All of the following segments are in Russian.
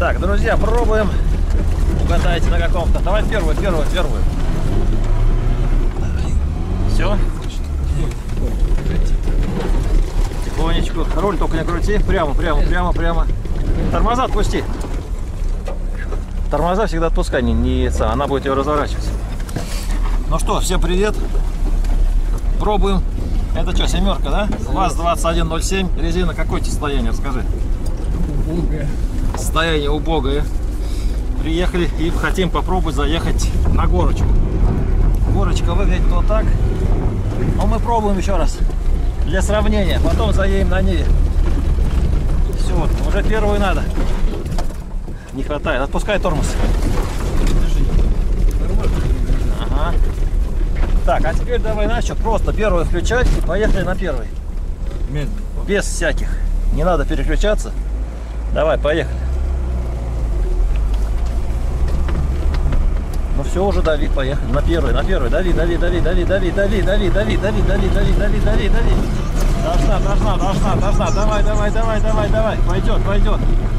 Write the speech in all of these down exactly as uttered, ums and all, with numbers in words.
Так, друзья, пробуем. Угадайте на каком-то. Давай первую, первую, первую. Все. Тихонечку. Руль только не крути. Прямо, прямо, прямо, прямо. Тормоза отпусти. Тормоза всегда отпускай, не, не яйца. Она будет ее разворачивать. Ну что, всем привет. Пробуем. Это что, семерка, да? ВАЗ двадцать один ноль семь. Резина какое состояние, расскажи. Убогое. Состояние убогое. Приехали и хотим попробовать заехать на горочку. Горочка выглядит вот так. Но мы пробуем еще раз. Для сравнения. Потом заедем на Ниве. Все, вот, уже первую надо. Не хватает. Отпускай тормоз. Ага. Так, а теперь давай начнем. Просто первую включать и поехали на первый. Медленно. Без всяких. Не надо переключаться. Давай, поехали. Ну все, уже дави, поехали. На первый, на первый. Дави, дави, дави, дави, дави, дави, дави, дави, дави, дави, дави, дави, дави, дави. Должна, должна, должна, должна. Давай, давай, давай, давай, давай. Пойдет, пойдет.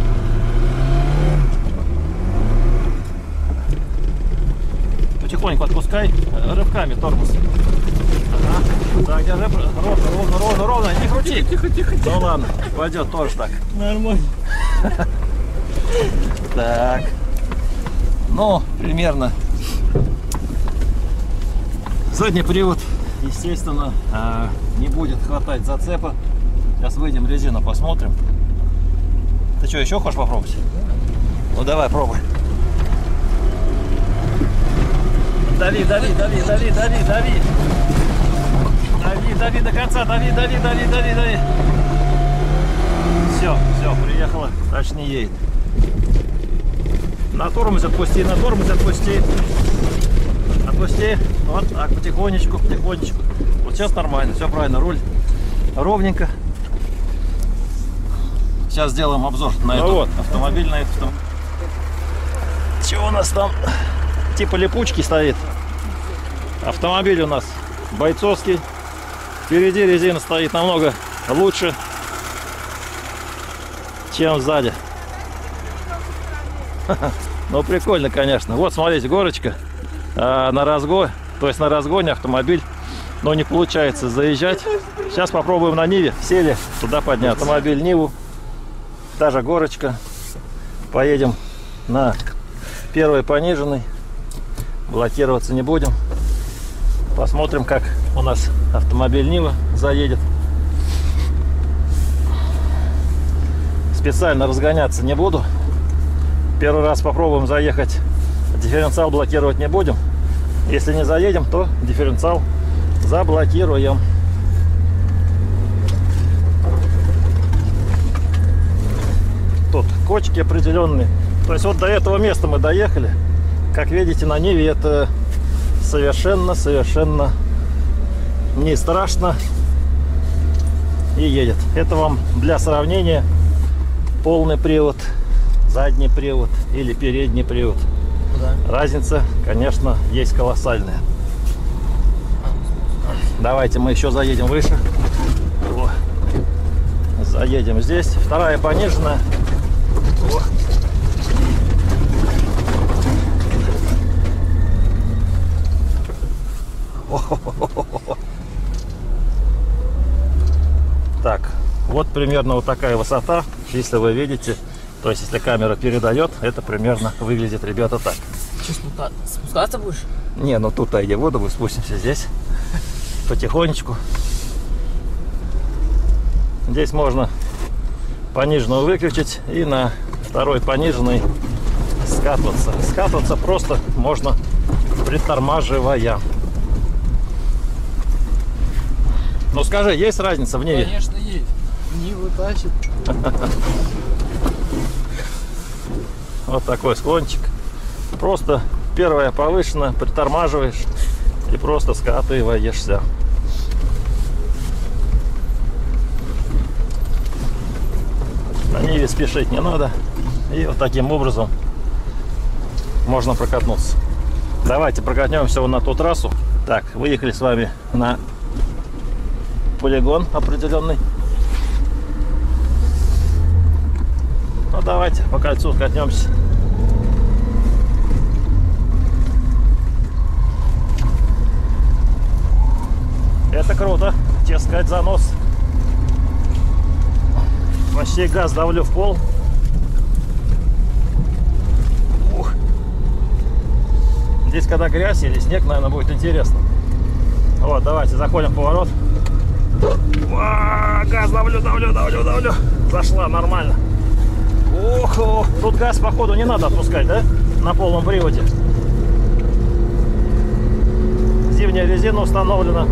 Потихоньку отпускай рывками тормоз. Ага. Так, держи ровно, ровно, ровно, ровно. Не крути. Тихо, тихо, тихо. Ну ладно, пойдет тоже так. Нормально. Так. Ну, примерно. Задний привод, естественно, не будет хватать зацепа. Сейчас выйдем, резину посмотрим. Ты что, еще хочешь попробовать? Ну давай, пробуй. Дави, дави, дави, дави, дави, дави. Дави, дави до конца, дави, дави, дави, дави, дави. Все, все, приехала, дальше не едет. На тормоз отпусти, на тормоз отпусти. Отпусти. Вот так, потихонечку, потихонечку. Вот сейчас нормально, все правильно, руль ровненько. Сейчас сделаем обзор на ну эту вот. автомобиль, на эту. Чего у нас там? Типа липучки стоит. Автомобиль у нас бойцовский. Впереди резина стоит намного лучше, чем сзади. Ну прикольно, конечно. Вот смотрите, горочка а, на разгон, то есть на разгоне автомобиль, но не получается заезжать. Сейчас попробуем на Ниве, сели туда подняться. Автомобиль Ниву, та же горочка. Поедем на первый пониженный, блокироваться не будем. Посмотрим, как у нас автомобиль Нива заедет. Специально разгоняться не буду. Первый раз попробуем заехать, дифференциал блокировать не будем. Если не заедем, то дифференциал заблокируем. Тут кочки определенные. То есть вот до этого места мы доехали. Как видите, на Ниве это совершенно, совершенно не страшно и едет. Это вам для сравнения полный привод, задний привод или передний привод. Да. Разница, конечно, есть колоссальная. Давайте мы еще заедем выше. О. Заедем здесь. Вторая пониженная. О. Так, вот примерно вот такая высота, если вы видите. То есть, если камера передает, это примерно выглядит, ребята, так. Что, спуска... спускаться будешь? Не, ну тут иди в воду, мы спустимся здесь. Потихонечку. Здесь можно пониженную выключить и на второй пониженный скатываться. Скатываться просто можно притормаживая. Ну скажи, есть разница в Ниве? Конечно, есть. Ниву тащит. Вот такой склончик. Просто первая повышена, притормаживаешь и просто скатываешься. На Ниве спешить не надо. И вот таким образом можно прокатнуться. Давайте прокатнемся вот на ту трассу. Так, выехали с вами на полигон определенный. Ну давайте по кольцу катнемся. Это круто, тебе сказать, занос. Вообще газ давлю в пол. Ух. Здесь когда грязь или снег, наверное, будет интересно. Вот, давайте заходим в поворот. О, газ давлю, давлю, давлю, давлю. Зашла нормально. Ох, ох, тут газ, походу, не надо отпускать, да? На полном приводе. Зимняя резина установлена.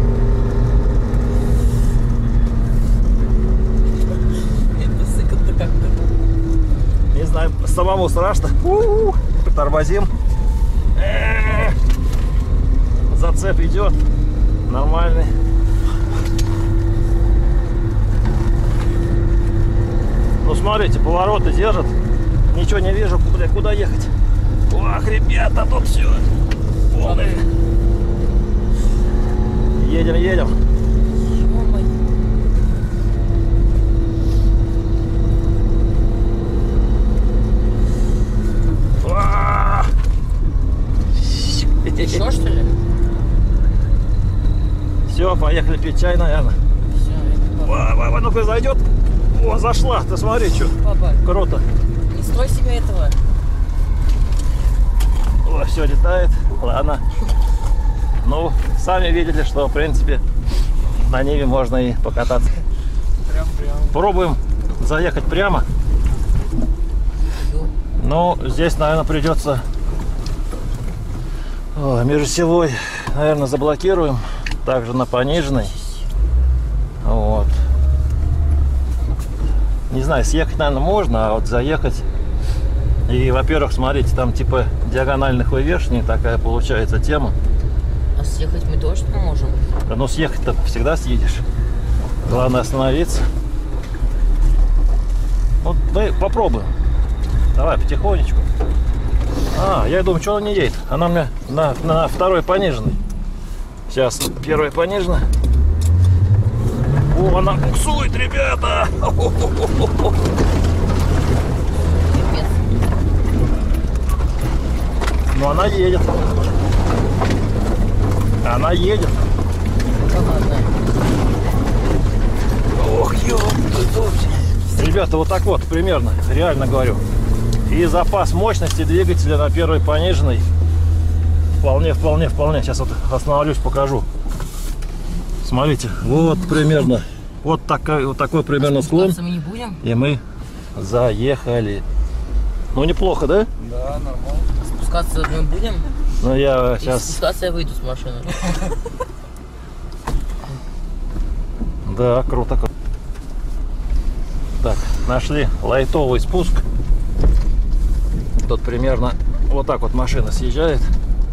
Не знаю, самому страшно. У-у-у. Тормозим. Э-э-э. Зацеп идет. Нормальный. Ну смотрите, повороты держат. Ничего не вижу, куда, куда ехать. Ох, ребята, тут все полный. Едем, едем. Еще что ли? Все, поехали пить чай, наверное. Все, Ва-ва-ва, ну-ка зайдет. О, зашла, ты смотри, что. папа, Круто. не строй себе этого. О, все летает. Ладно. Ну, сами видели, что, в принципе, на Ниве можно и покататься. Прям, прям. Пробуем заехать прямо. Но здесь, наверное, придется... О, межосевой, наверное, заблокируем. Также на пониженной. Вот. Не знаю, съехать, наверное, можно, а вот заехать. И, во-первых, смотрите, там типа диагональных вывешиваний такая получается тема. А съехать мы точно можем? Да, ну съехать-то всегда съедешь. Главное остановиться. Вот мы попробуем. Давай потихонечку. А, я думаю, что она не едет. Она у меня на, на второй пониженной. Сейчас первая пониженная. О, она буксует, ребята! Ну она едет. Она едет. Ох, ёпта. Ребята, вот так вот примерно, реально говорю. И запас мощности двигателя на первой пониженной вполне, вполне, вполне. Сейчас вот остановлюсь, покажу. Смотрите, вот примерно, вот такой, вот такой примерно склон. Мы не будем? И мы заехали. Ну неплохо, да? Да, нормально. Спускаться мы будем? Ну я Если сейчас. спускаться я выйду с машины. Да, круто. Так, нашли лайтовый спуск. Тут примерно вот так вот машина съезжает.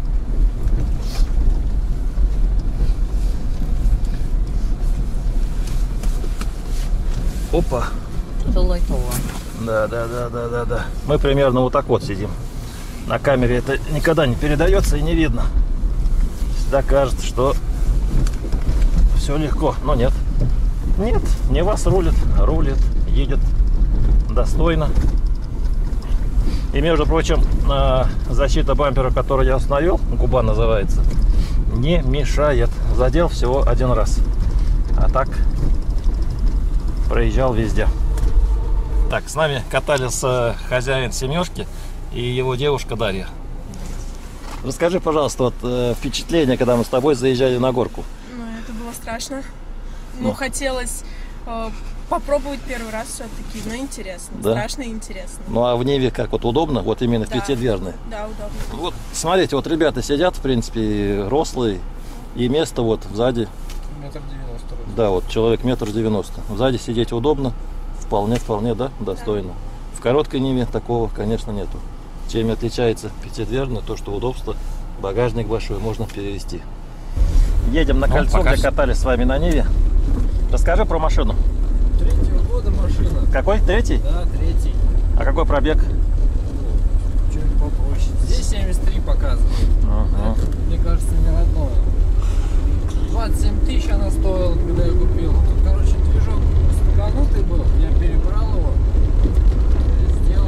Опа. Это лайтово. Да, да, да, да, да, да. Мы примерно вот так вот сидим. На камере это никогда не передается и не видно. Всегда кажется, что все легко, но нет. Нет, не вас рулит, рулит, едет достойно. И, между прочим, защита бампера, которую я установил, губа называется, не мешает. Задел всего один раз. А так проезжал везде. Так, с нами катались хозяин семерки и его девушка Дарья. Расскажи, пожалуйста, вот э, впечатление, когда мы с тобой заезжали на горку. Ну, это было страшно. Ну. Ну, хотелось э, попробовать первый раз все-таки, но интересно. Да? Страшно и интересно. Ну, а в Ниве как вот удобно, вот именно в Да. пятидверной. Да, удобно. Вот, смотрите, вот ребята сидят, в принципе, рослые, и место вот сзади, Метр девяносто. да, вот человек метр девяносто. Сзади сидеть удобно, вполне, вполне, да, достойно. В короткой Ниве такого, конечно, нету. Чем отличается пятидверная, то, что удобство, багажник большой, можно перевести. Едем на Ну, кольцо, пока где катались с вами на Ниве. Расскажи про машину. Третьего года машина. Какой? Третий? Да, третий. А какой пробег? Чуть попроще. Здесь семьдесят три показывает. Ага. Мне кажется, не родное. двадцать семь тысяч она стоила, когда я купил. Тут, короче, движок стуканутый был. Я перебрал его. Сделал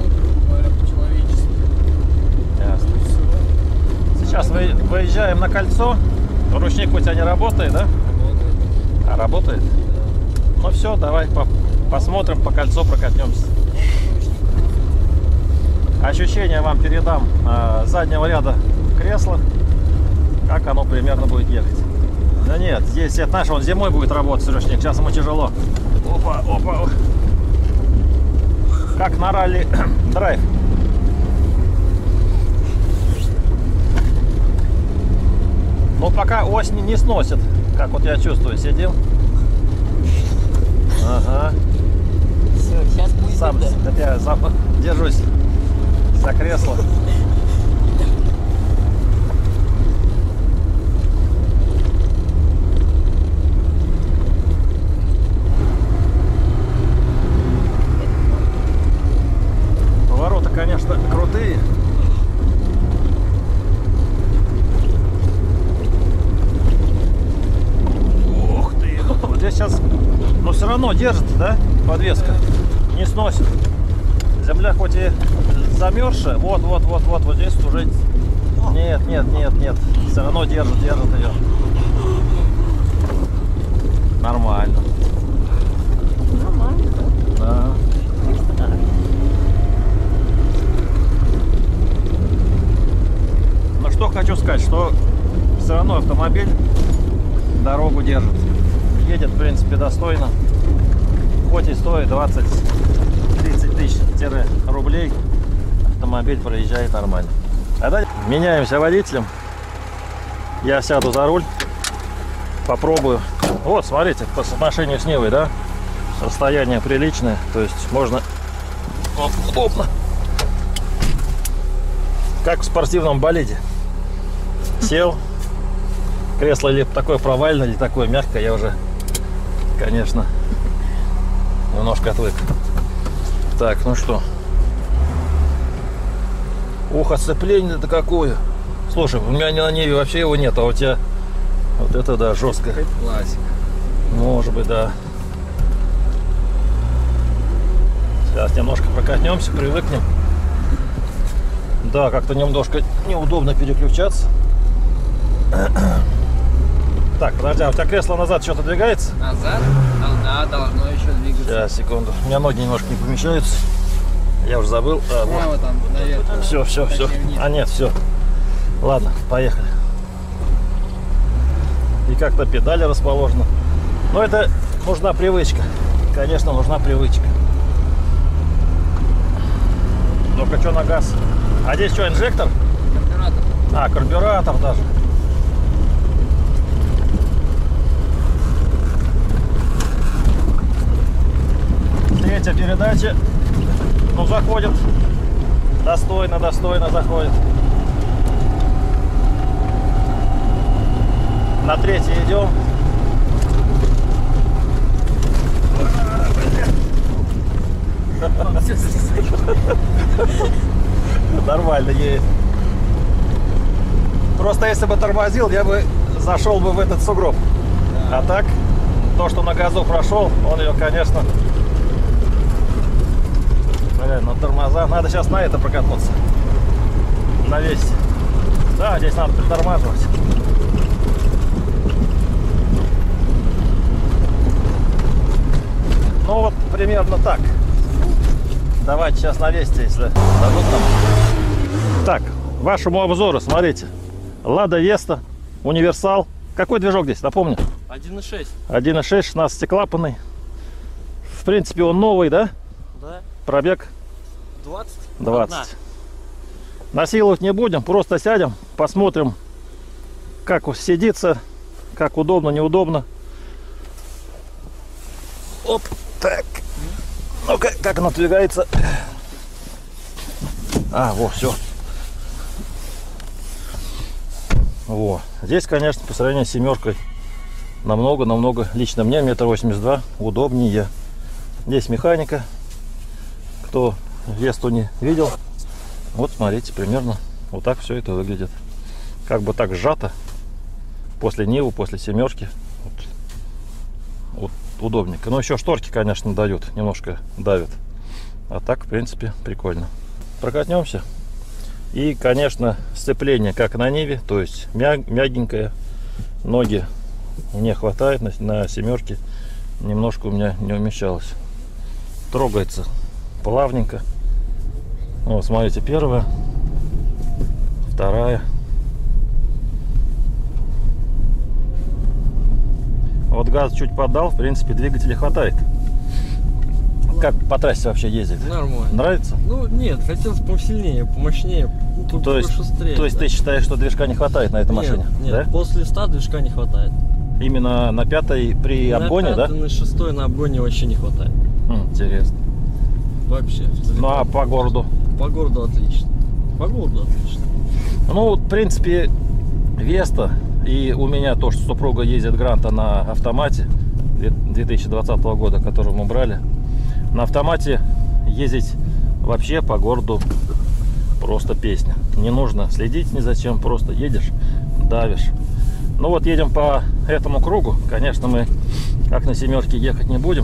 Въезжаем на кольцо. Ручник у тебя не работает, да? Работает. А, работает? Ну все, давай по посмотрим, по кольцу прокатнемся. Ощущения вам передам э, заднего ряда кресла, как оно примерно будет ехать. Да нет, здесь, это наш, он зимой будет работать, ручник, сейчас ему тяжело. Опа, опа. Как на ралли драйв. Ну пока ось не, не сносит, как вот я чувствую, сидим. Ага. Все, сейчас будет. Сам я за, держусь за кресло. Повороты, конечно, крутые. Ух ты! Вот здесь сейчас, но все равно держит, да, подвеска, не сносит. Земля хоть и замерзшая, вот, вот, вот, вот, вот здесь уже нет, нет, нет, нет, все равно держит, держит ее. Нормально. Нормально, да? Да. Так. Ну что хочу сказать, что все равно автомобиль дорогу держит. Едет, в принципе, достойно. Хоть и стоит двадцать-тридцать тысяч рублей, автомобиль проезжает нормально. А далее меняемся водителем. Я сяду за руль, попробую. Вот, смотрите, по соотношению с Нивой, да? Расстояние приличное, то есть можно вот, удобно. Как в спортивном болиде. Сел. Кресло ли такое провальное, или такое мягкое, я уже, конечно, немножко отвык. Так, ну что. Ух, сцепление-то какое. Слушай, у меня на Ниве вообще его нет, а у тебя вот это, да, жестко. Классика. Может быть, да. Сейчас немножко прокатнемся, привыкнем. Да, как-то немножко неудобно переключаться. Так, подожди, а у тебя кресло назад что-то двигается? Назад? Да, должно еще двигаться. Сейчас, секунду. У меня ноги немножко не помещаются. Я уже забыл. А, вот. Прямо там, наверное. Все, все, все. А нет, все. Ладно, поехали. И как-то педали расположены. Но это нужна привычка. Конечно, нужна привычка. Ну-ка, что на газ? А здесь что, инжектор? Карбюратор. А, карбюратор даже. Третья передача. Ну, заходит. Достойно, достойно заходит. На третьей идем. Нормально едет. Просто если бы тормозил, я бы зашел бы в этот сугроб. Да. А так, то, что на газу прошел, он ее, конечно... Блин, на тормоза. Надо сейчас на это прокатнуться. На весь. Да, здесь надо притормаживать. Ну вот примерно так. Давайте сейчас навесьте, если дадут нам. Так, вашему обзору, смотрите. Лада Веста, универсал. Какой движок здесь, напомню? один и шесть. один и шесть, шестнадцатиклапанный. В принципе, он новый, да? Да. Пробег? двадцать. двадцать. Насиловать не будем, просто сядем, посмотрим, как сидится, как удобно, неудобно. Оп, так. Ну-ка, как оно двигается. А, во, все. Во. Здесь, конечно, по сравнению с семеркой намного-намного, лично мне, метр восемьдесят два, удобнее. Здесь механика. Кто Весту не видел, вот смотрите, примерно вот так все это выглядит. Как бы так сжато. После Нивы, после семерки. Вот. Вот удобненько. Но еще шторки, конечно, дают, немножко давят. А так, в принципе, прикольно. Прокатнемся. И, конечно, сцепление, как на Ниве, то есть мяг, мягенькое. Ноги не хватает на, на семерке. Немножко у меня не умещалось. Трогается плавненько. Вот, смотрите, первая, вторая. Вот газ чуть поддал, в принципе, двигателя хватает. Как по трассе вообще ездить? Нормально. Нравится? Ну нет, хотелось посильнее, помощнее, ну, То есть, пошустрее. то есть да. ты считаешь, что движка не хватает на этой Нет, машине? Нет, Да? после ста движка не хватает. Именно на пятой при обгоне, на да? пятой, на шестой на обгоне вообще не хватает. М, интересно. Вообще. Ну а по городу? По городу отлично. По городу отлично. Ну, в принципе, Веста и у меня то, что супруга ездит Гранта на автомате две тысячи двадцатого года, который мы брали. На автомате ездить вообще по городу просто песня. Не нужно следить ни за чем, просто едешь, давишь. Ну вот едем по этому кругу. Конечно, мы как на семерке ехать не будем.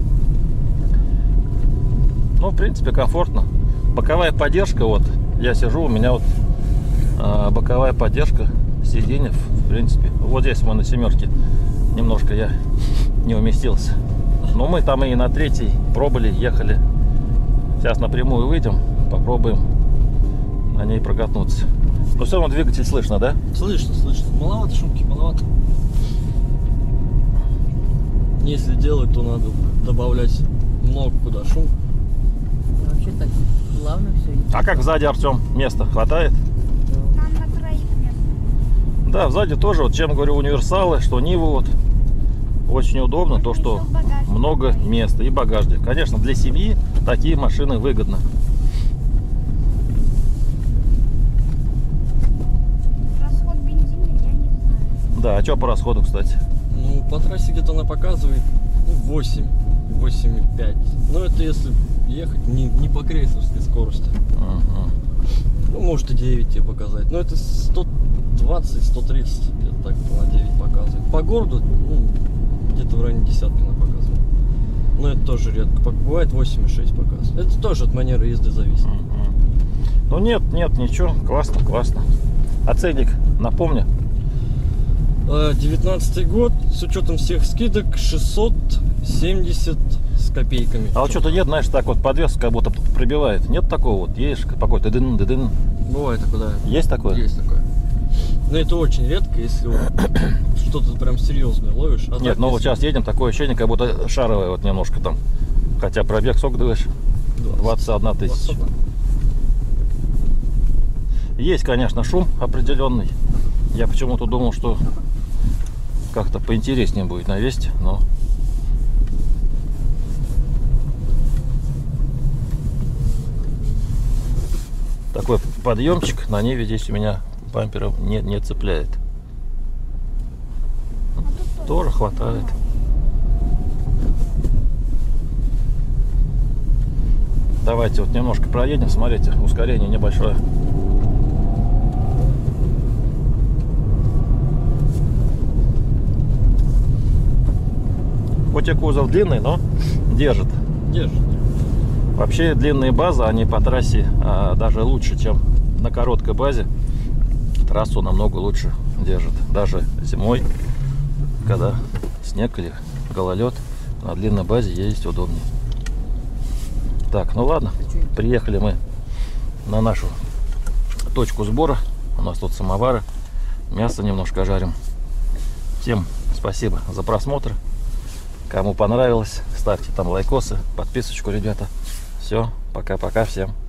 Ну, в принципе, комфортно. Боковая поддержка, вот я сижу, у меня вот а, боковая поддержка сиденья, в принципе. Вот здесь мы на семерке немножко я не уместился. Но мы там и на третьей пробовали, ехали. Сейчас напрямую выйдем, попробуем на ней прокатнуться. Но все равно двигатель слышно, да? Слышно, слышно. Маловато шумки, маловато. Если делать, то надо добавлять много куда шум. Вообще так плавно все. А как сзади, Артем, места хватает? Нам на троих мест. Да, сзади тоже, вот чем говорю, универсалы, что Нивы, вот очень удобно, то что много места и багажник. Конечно, для семьи такие машины выгодны. Расход бензина я не знаю. Да, а что по расходу, кстати? Ну, по трассе где-то она показывает ну, восемь, восемь и пять. Но это если ехать не, не по крейсерской скорости. Ага. Ну, может и девять тебе показать. Но это сто двадцать — сто тридцать, где-то так на девять показывает. По городу, ну, где-то в районе десятки она показывает. Но это тоже редко. Бывает восемь и шесть показывает. Это тоже от манеры езды зависит. Ага. Ну нет, нет, ничего, классно, классно. А ценник, напомню. девятнадцатый год, с учетом всех скидок, шестьсот семьдесят с копейками. А вот что-то нет, знаешь, так вот подвес как будто пробивает. Нет такого вот, едешь какой-то дын, дын. Бывает такое, да. Есть такое? Есть такое. Но это очень редко, если вот что-то прям серьезное ловишь. А Нет, так, ну вот если сейчас едем, такое ощущение, как будто шаровое вот немножко там. Хотя пробег сколько думаешь? двадцать одна тысяча. двадцать одна. Есть, конечно, шум определенный. Я почему-то думал, что как-то поинтереснее будет на Весте, но... Такой подъемчик на Ниве здесь у меня бампером не, не цепляет. Тоже хватает. Давайте вот немножко проедем, смотрите, ускорение небольшое. Хоть и кузов длинный, но держит. Держит. Вообще длинные базы, они по трассе а, даже лучше, чем на короткой базе. Трассу намного лучше держит. Даже зимой, когда снег или гололед, на длинной базе ездить удобнее. Так, ну ладно, приехали мы на нашу точку сбора. У нас тут самовары, мясо немножко жарим. Всем спасибо за просмотр. Кому понравилось, ставьте там лайкосы, подписочку, ребята. Все, пока-пока всем.